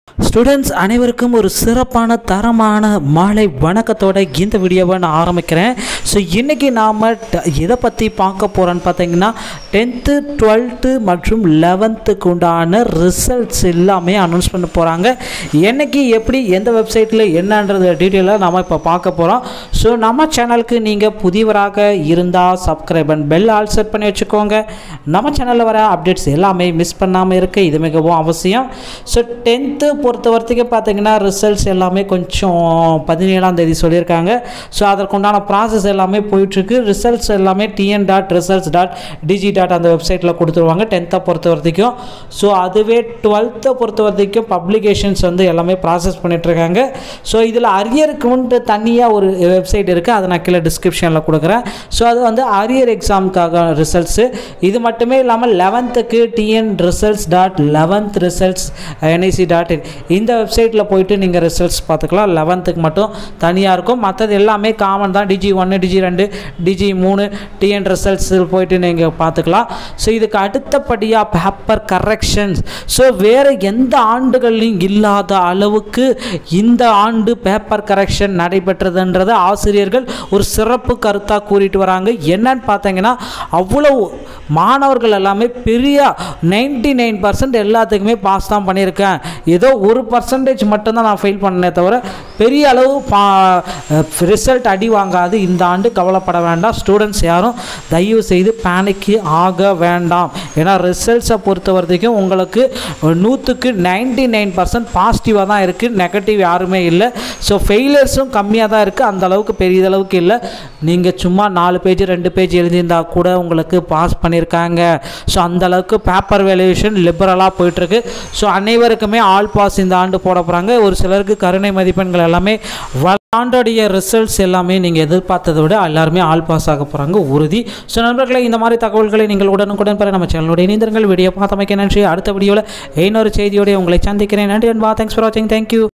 Students அனைவருக்கும் ஒரு சிறப்பான தரமான மாலை வணக்கத்தோட இந்த வீடியோவை நான் ஆரம்பிக்கிறேன். ஸோ இன்றைக்கி நாம் எதை பற்றி பார்க்க போகிறோன்னு பார்த்தீங்கன்னா 10th 12th மற்றும் 11th உண்டான ரிசல்ட்ஸ் எல்லாமே அனௌன்ஸ் பண்ண போகிறாங்க. என்றைக்கு எப்படி எந்த வெப்சைட்டில் என்னன்றது டீட்டெயிலாக நாம் இப்போ பார்க்க போகிறோம். ஸோ நம்ம சேனலுக்கு நீங்கள் புதியவராக இருந்தால் subscribe and bell all set பண்ணி வச்சுக்கோங்க. நம்ம சேனலில் வர அப்டேட்ஸ் எல்லாமே மிஸ் பண்ணாமல் இருக்க இது மிகவும் அவசியம். ஸோ 10th பொறுத்த வரைக்கும் பார்த்தீங்கன்னா ரிசல்ட்ஸ் எல்லாமே கொஞ்சம் 17ஆம் தேதி சொல்லியிருக்காங்க. ஸோ அதற்குண்டான ப்ராசஸ் எல்லாமே போயிட்டுருக்கு. ரிசல்ட்ஸ் எல்லாமே tn.results.dg. அந்த வெப்சைட்டில் கொடுத்துருவாங்க 10th பொறுத்த வரைக்கும். ஸோ அதுவே 12th பொறுத்த வரைக்கும் பப்ளிகேஷன்ஸ் வந்து எல்லாமே ப்ராசஸ் பண்ணிகிட்ருக்காங்க. ஸோ இதில் அரியருக்குன்ட்டு தனியாக ஒரு வெப்சைட் இருக்குது, அதை நான் கீழே டிஸ்கிரிப்ஷனில் கொடுக்குறேன். ஸோ அது வந்து அரியர் எக்ஸாமுக்காக ரிசல்ட்ஸு. இது மட்டுமே இல்லாமல் 11th tn.results.11results.nic.in இந்த வெப்சைட்டில் போயிட்டு நீங்கள் ரிசல்ட்ஸ் பார்த்துக்கலாம். 11th மட்டும் தனியாக இருக்கும், மற்றது எல்லாமே காமன் தான். DG1 DG2 DG3 TN results போயிட்டு நீங்கள் பார்த்துக்கலாம். ஸோ இதுக்கு அடுத்தபடியாக பேப்பர் கரெக்ஷன்ஸ். ஸோ வேறு எந்த ஆண்டுகள்லையும் இல்லாத அளவுக்கு இந்த ஆண்டு பேப்பர் கரெக்ஷன் நடைபெற்றதுன்றதை ஆசிரியர்கள் ஒரு சிறப்பு கருத்தாக கூறிட்டு வராங்க. என்னன்னு பார்த்தீங்கன்னா அவ்வளோ மாணவர்கள் எல்லாமே பெரிய 99% எல்லாத்துக்குமே பாஸ் தான் பண்ணியிருக்கேன். ஏதோ 1% மட்டும்தான் நான் ஃபெயில் பண்ணேன் தவிர பெரிய அளவு ரிசல்ட் அடி வாங்காது இந்த ஆண்டு. கவலைப்பட வேண்டாம் ஸ்டூடெண்ட்ஸ், யாரும் தயவு செய்து பேனிக்கு ஆக வேண்டாம். ஏன்னா ரிசல்ட்ஸை பொறுத்த வரைக்கும் உங்களுக்கு 100க்கு 99% பாசிட்டிவாக தான் இருக்குது, நெகட்டிவ் யாருமே இல்லை. ஸோ ஃபெயிலியர்ஸும் கம்மியாக தான் இருக்குது, அந்த அளவுக்கு பெரியதளவுக்கு இல்லை. நீங்கள் சும்மா 4 பேஜ் 2 பேஜ் எழுதியிருந்தால் கூட உங்களுக்கு பாஸ் பண்ணியிருக்காங்க. ஸோ அந்தளவுக்கு பேப்பர் வேல்யூவேஷன் லிபரலாக போயிட்டுருக்கு. ஸோ அனைவருக்குமே ஆல் பாஸ் இந்த ஆண்டு போட போகிறாங்க. ஒரு சிலருக்கு கருணை மதிப்பெண்கள் எல்லாமே ஆண்டோடைய ரிசல்ட்ஸ் எல்லாமே நீங்கள் எதிர்பார்த்ததை விட எல்லாருமே ஆல் பாஸ் ஆக போகிறாங்க உறுதி. ஸோ நண்பர்களே, இந்த மாதிரி தகவல்களை நீங்கள் உடனுக்குடன் பெற நம்ம சேனலோட இணைந்திருங்கள். வீடியோ பார்த்தமைக்க நன்றி. அடுத்த வீடியோவில் இன்னொரு செய்தியோட உங்களை சந்திக்கிறேன். நன்றி அன்பா. தேங்க்ஸ் ஃபார் வாட்சிங். தேங்க்யூ.